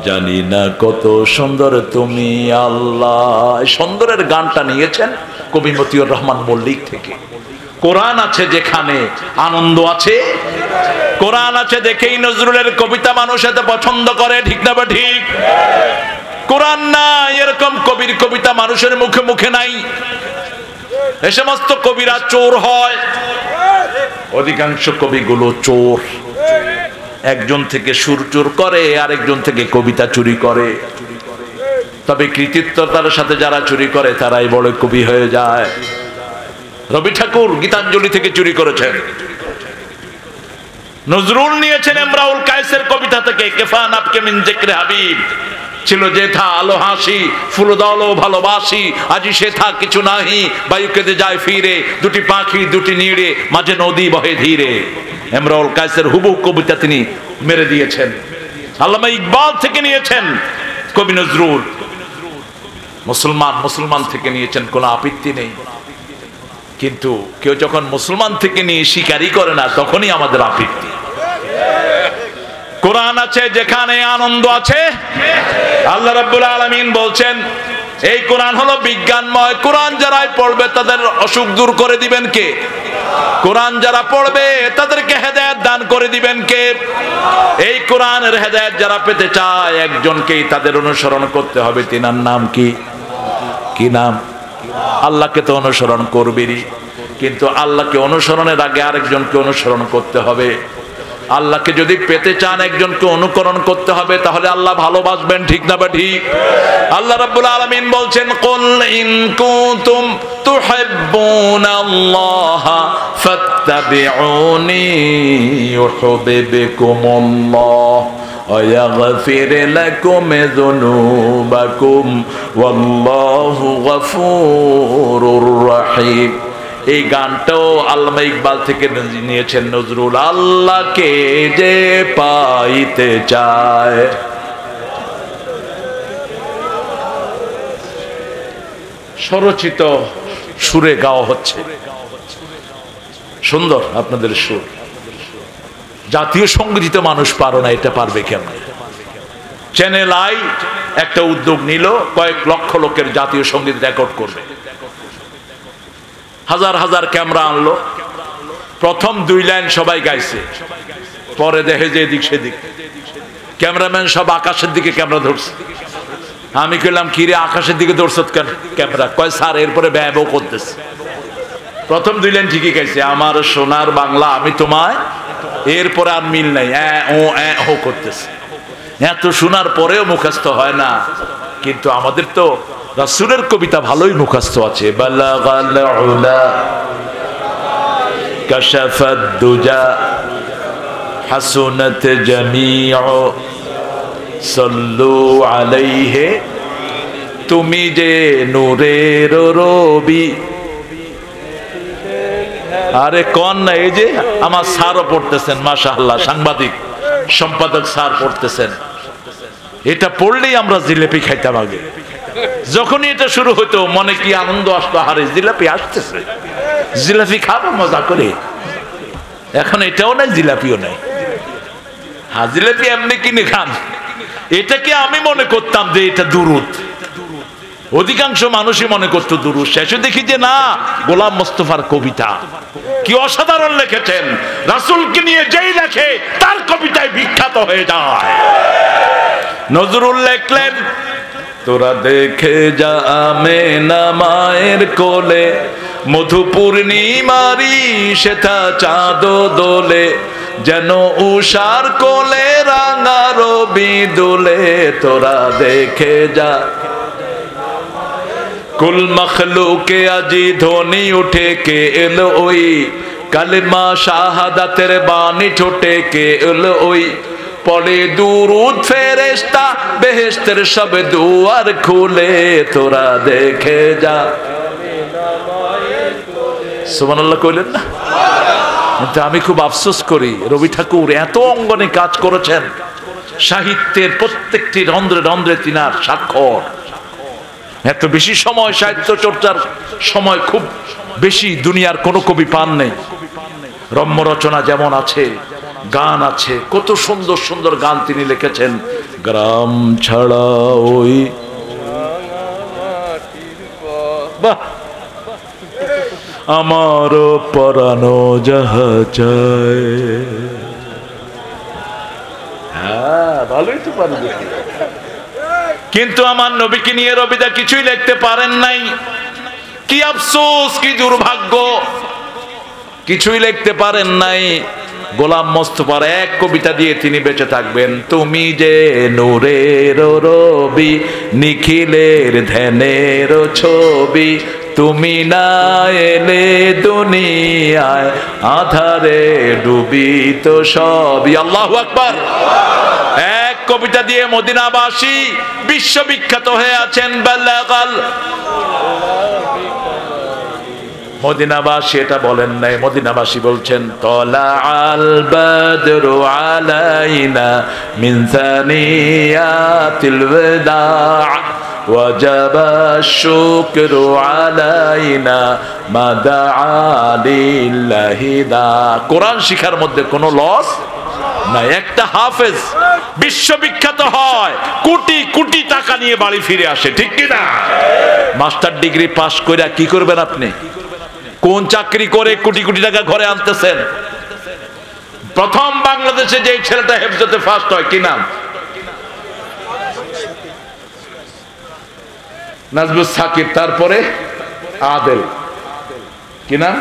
জানি না কত সুন্দর তুমি আল্লাহ। সুন্দরের গানটা নিয়েছেন কবি মতিউর রহমান মল্লিক থেকে। কোরআন আছে যেখানে আনন্দ আছে, কোরআন আছে দেখেই নজরুলের কবিতা মানুষ এত পছন্দ করে, ঠিক না বা ঠিক? কোরআন না এরকম কবির কবিতা মানুষের মুখে মুখে নাই। এ সমস্ত কবিরা চোর হয়, অধিকাংশ কবিগুলো চোর। একজন থেকে সুর চুর করে, আরেকজন থেকে কবিতা চুরি করে। তবে কৃতিত্বতার সাথে যারা চুরি করে তারাই বড় কবি হয়ে যায়। রবি ঠাকুর গীতাঞ্জলি থেকে চুরি করেছেন, নজরুল নিয়েছেন ইমরাউল কায়েসের কবিতা থেকে। কেফান আপকে মিন জিক্রে হাবিব, ছিল যেথা আলো হাসি ফুলদালো ভালোবাসি, আজি সেথা কিছু নাহি বায়ু কেঁদে যায় ফিরে, দুটি পাখি দুটি নিড়ে মাঝে নদী বহে ধীরে। ইমরাউল কায়েসের হুবহু কবিতা তিনি মেরে দিয়েছেন। আল্লামা ইকবাল থেকে নিয়েছেন কবি নজরুল। মুসলমান থেকে নিয়েছেন, কোনো আপত্তি নেই। কিন্তু কেউ যখন মুসলমান থেকে নিয়ে স্বীকারই করে না তখনই আমাদের আপত্তি। কোরআন আছে যেখানে আনন্দ আছে। আল্লাহ রাব্বুল আলামিন বলছেন এই কোরআন হলো বিজ্ঞানময়। কোরআন যারাই পড়বে তাদের অসুখ দূর করে দিবেন কে? কোরআন যারা পড়বে তাদেরকে হেদায়েত দান করে দিবেন কে? এই কোরআনের হেদায়েত যারা পেতে চায় একজনকেই তাদের অনুসরণ করতে হবে। তিনার নাম কি? কি নাম? আল্লাহকে তো অনুসরণ করবেরই, কিন্তু আল্লাহকে অনুসরণের আগে আরেকজনকে অনুসরণ করতে হবে। আল্লাহকে যদি পেতে চান একজনকে অনুকরণ করতে হবে, তাহলে আল্লাহ ভালোবাসবেন, ঠিক না বা ঠিক? আল্লাহ রাব্বুল আলামিন বলছেন কুল ইন কুনতুম তুহিব্বুনাল্লাহ ফাত্তাবিউনি ইউহিব্বুকুমুল্লাহ ওয়া ইয়াগফির লাকুম যুনুবাকুম ওয়াল্লাহু গফুরুর রহিম। এই গানটাও আল্লামা ইকবাল থেকে নিয়েছেন নজরুল। আল্লাহকে যে পাইতে চায়, স্বরচিত সুরে গাওয়া হচ্ছে, সুন্দর আপনাদের সুর। জাতীয় সঙ্গীত মানুষ পারো না, এটা পারবে কেমন? চ্যানেল আই একটা উদ্যোগ নিল, কয়েক লক্ষ লোকের জাতীয় সঙ্গীত রেকর্ড করবে। হাজার হাজার ক্যামেরা আনলো, প্রথম 2 লাইন সবাই গাইছে, পরে দেখে যে এদিক সেদিক, ক্যামেরাম্যান সব আকাশের দিকে ক্যামেরা ধরছে। আমি কইলাম কি রে আকাশের দিকে ধরছ কেন ক্যামেরা? কয় স্যার এরপরে ব্যয়ও করতেছে। প্রথম 2 লাইন ঠিকই গাইছে, আমার সোনার বাংলা আমি তোমায়, এরপরে আর মিল নাই, ও করতেছে। এত শোনার পরেও মুখস্থ হয় না। কিন্তু আমাদের তো রাসূলের কবিতা ভালোই মুখস্থ আছে। বালাগাল উলা কাশাফাদ দুজা হাসুনাত জামিউ সাল্লু আলাইহি, তুমি যে নূরের রবি। আরে কোন না, এই যে আমার স্যারও পড়তেছেন, মাশাআল্লাহ, সাংবাদিক সম্পাদক স্যার পড়তেছেন। এটা পড়লেই আমরা জিলেপি খাইতাম আগে। যখনই এটা শুরু হতো মনে কি আনন্দ আসতো, আরে জিলাপি আসতেছে, জিলাপি খাবো মজা করে। এখন এটাও নাই, জিলাপিও নাই। হ্যাঁ, জিলাপি এমনি কিনে খান। এটাকে আমি মনে করতাম যে এটা দুরূদ, অধিকাংশ মানুষই মনে করতো দুরূদ। শেষে দেখি যে না, গোলাম মোস্তফার কবিতা কি অসাধারণ লিখেছেন। রাসূলকে নিয়ে যেই লেখে তার কবিতায় বিখ্যাত হয়ে যায়। নজরুল লেখলেন তোরা দেখে যা আমেনা মায়ের কোলে, মধু পূর্ণিমারি সেথা চাঁদ দোলে, যেন উষার কোলে রাঙা রবি দোলে। তোরা দেখে যা কুল মখলুকে আজি ধ্বনি উঠে, কে এলো ওই কালিমা শাহাদাতের বাণী ঠোঁটে, কে এলো ওই পড়ে দুরুদ ফেরেশতা বেহেশতের সব দুয়ার খুলে। তোরা দেখে যা। সুবহানাল্লাহ কইলেন না? কিন্তু আমি খুব আফসোস করি, রবি ঠাকুর এত অঙ্গনে কাজ করেছেন, সাহিত্যের প্রত্যেকটি রন্ধ্রে রন্ধ্রে তিনার স্বাক্ষর। এত বেশি সময় সাহিত্য চর্চার সময় খুব বেশি দুনিয়ার কোনো কবি পান নেই। রম্য রচনা যেমন আছে, গান আছে, কত সুন্দর সুন্দর গান তিনি লিখেছেন। গ্রাম ছাড়া ওই বাহ, আমারও পরানো যাহা চায়। হ্যাঁ, ভালোই তো পারি দেখি। কিন্তু আমার নবীকে নিয়ে রবিদা কিছুই লিখতে পারেন নাই। কি আফসোস, কি দুর্ভাগ্য, কিছুই লিখতে পারেন নাই। গোলাম মোস্তফার এক কবিতা দিয়ে তিনি বেঁচে থাকবেন। তুমি যে নূরের রবি, নিখিলের ধ্যানের ছবি, তুমি না এলে দুনিয়ায় আধারে ডুবি তো সবই। আল্লাহু আকবার। এক কবিতা দিয়ে মদিনাবাসী বিশ্ববিখ্যাত হয়ে আছেন। বাল্লাগাল, মদিনাবাসী এটা বলেন নাই, মদিনাবাসী বলছেন তলা আল বদরু আলাইনা মিন সানিয়াতিল ওয়াদা ওয়াজাবা শুকরু আলাইনা মা দাআ লিল্লাহি দা। কোরআন শিখার মধ্যে কোনো লস নাই। একটা হাফেজ বিশ্ববিখ্যাত হয়, কোটি কোটি টাকা নিয়ে বাড়ি ফিরে আসে, ঠিক কিনা? মাস্টার ডিগ্রি পাশ করে কি করবেন আপনি? কোন চাকরি করে কোটি কোটি টাকা ঘরে আনতেছেন? প্রথম বাংলাদেশে যে ছেলেটা হেফজতে ফার্স্ট হয়, কি নাম? নাজমুস সাকিব, তারপরে আদেল, কি নাম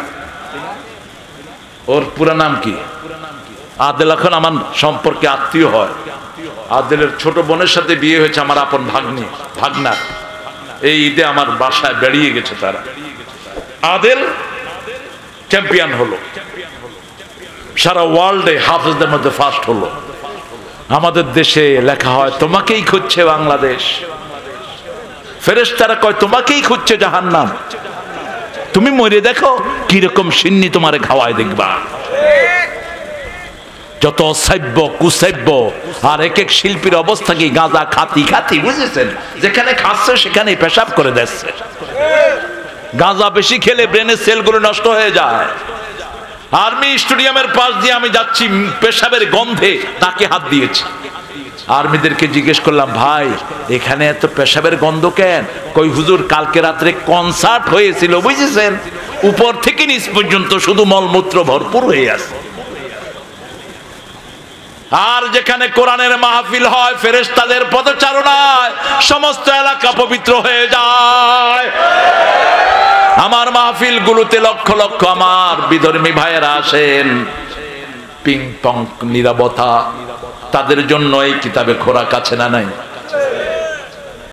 ওর পুরা নাম কি? আদেল এখন আমার সম্পর্কে আত্মীয় হয়। আদেলের ছোট বোনের সাথে বিয়ে হয়েছে আমার আপন ভাগনা। এই ঈদে আমার বাসায় বেরিয়ে গেছে তারা। আদেল চ্যাম্পিয়ন হলো, সারা ওয়ার্ল্ডে হাফেজদের মধ্যে ফার্স্ট হলো। আমাদের দেশে লেখা হয় তোমাকেই খুঁজছে বাংলাদেশ, ফেরেশতারা কয় তোমাকেই খুঁজছে জাহান্নাম। তুমি মরে দেখো কিরকম সিন্নি তোমারে খাওয়ায় দেখবা। যত অসভ্য কুসভ্য, আর এক এক শিল্পীর অবস্থা কি গাঁজা খাতি খাতি, বুঝেছেন? যেখানে খাচ্ছে সেখানেই পেশাব করে দিচ্ছে। গাঁজা বেশি খেলে ব্রেনের সেলগুলো নষ্ট হয়ে যায়। আর্মি স্টেডিয়ামের পাশ দিয়ে আমি যাচ্ছি, পেশাবের গন্ধে নাকে হাত দিয়েছি। আর্মিদেরকে জিজ্ঞেস করলাম, ভাই এখানে এত পেশাবের গন্ধ কেন? কই হুজুর কালকে রাত্রে কনসার্ট হয়েছিল, বুঝেছেন? উপর থেকে নিচ পর্যন্ত শুধু মলমূত্র ভরপুর হয়ে আছে। আর যেখানে কোরআনের মাহফিল হয়, ফেরেশতাদের পদচারণায় সমস্ত এলাকা পবিত্র হয়ে যায়। আমার মাহফিল গুলোতে লক্ষ লক্ষ আমার বিধর্মী ভাইয়েরা আসেন। পিং পং নীরবতা, তাদের জন্য এই কিতাবে খোরাক আছে না নাই?